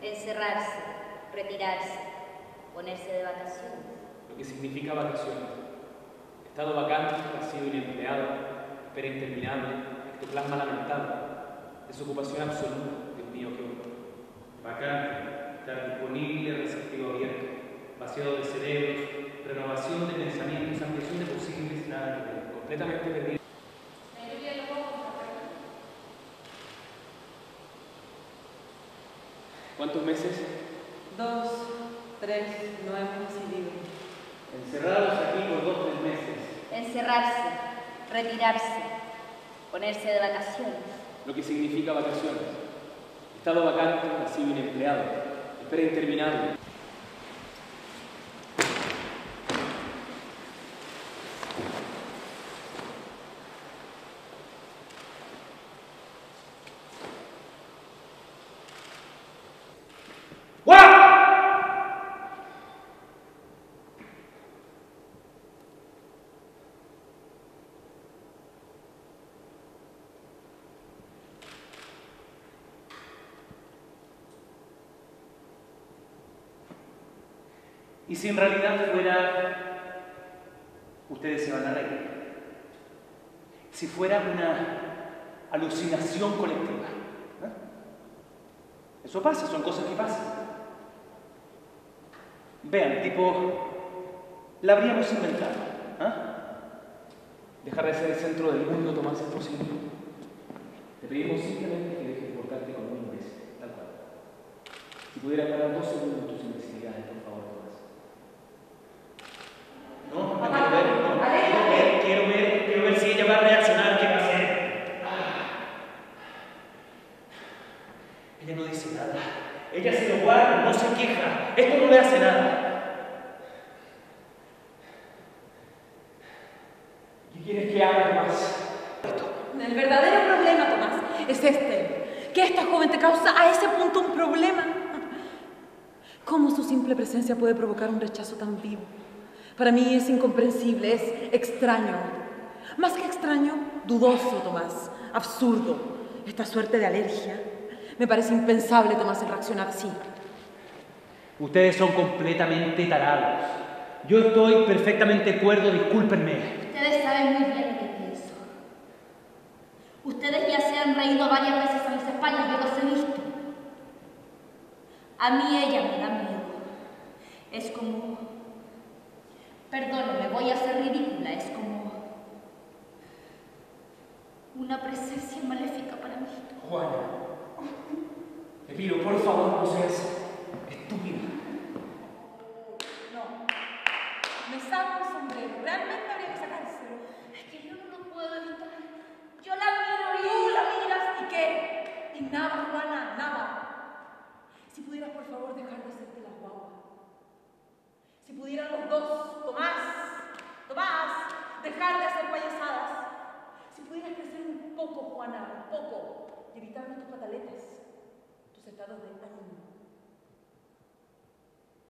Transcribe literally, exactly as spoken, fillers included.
Encerrarse, retirarse, ponerse de vacaciones. Lo que significa vacaciones. Estado vacante, vacío inempleado, espera interminable, ectoplasma lamentable, desocupación absoluta. Dios mío, qué horror. Vacante, estar disponible, receptivo abierto, vaciado de cerebros, renovación de pensamientos, ampliación de posibles, nada que ver. Completamente perdido. ¿Cuántos meses? Dos, tres, no hemos decidido. Encerrados aquí por dos o tres meses. Encerrarse, retirarse, ponerse de vacaciones. Lo que significa vacaciones. Estado vacante, vacío inempleado, espera interminable. Y si en realidad fuera... Ustedes se van a reír. Si fuera una alucinación colectiva. ¿Eh? Eso pasa, son cosas que pasan. Vean, tipo... La habríamos inventado. ¿Eh? Dejar de ser el centro del mundo, Tomás, es posible. Te pedimos simplemente que dejes de portarte como un imbécil, tal cual. Si pudieras parar dos segundos tus imbecilidades, por favor, Tomás. No, no quiero ver, no. Quiero ver, quiero ver, quiero ver si ella va a reaccionar, qué va a hacer. Ella no dice nada. Ella se lo guarda, no se queja. Esto no le hace nada. ¿Qué quieres que haga, Tomás? El verdadero problema, Tomás, es este. Que esta joven te causa a ese punto un problema. ¿Cómo su simple presencia puede provocar un rechazo tan vivo? Para mí es incomprensible, es extraño. Más que extraño, dudoso, Tomás. Absurdo. Esta suerte de alergia. Me parece impensable, Tomás, el reaccionar así. Ustedes son completamente tarados. Yo estoy perfectamente cuerdo, discúlpenme. Ustedes saben muy bien lo que pienso. Ustedes ya se han reído varias veces a mis espaldas, yo los he visto. A mí ella me da miedo. Es como... Perdóneme, voy a ser ridícula. Es como... una presencia maléfica para mí. Juana, te pido, por favor, no seas estúpida. No. Me saco el sombrero. Realmente habría que sacárselo. Es que yo no lo puedo evitar. Yo la miro y tú la miras y qué. Y nada, Juana, nada. Si pudieras, por favor, dejar de hacerte la guagua. Si pudieran los dos, Tomás, Tomás, dejar de hacer payasadas. Si pudieras crecer un poco, Juana, un poco, y evitarme tus pataletas, tus estados de ánimo.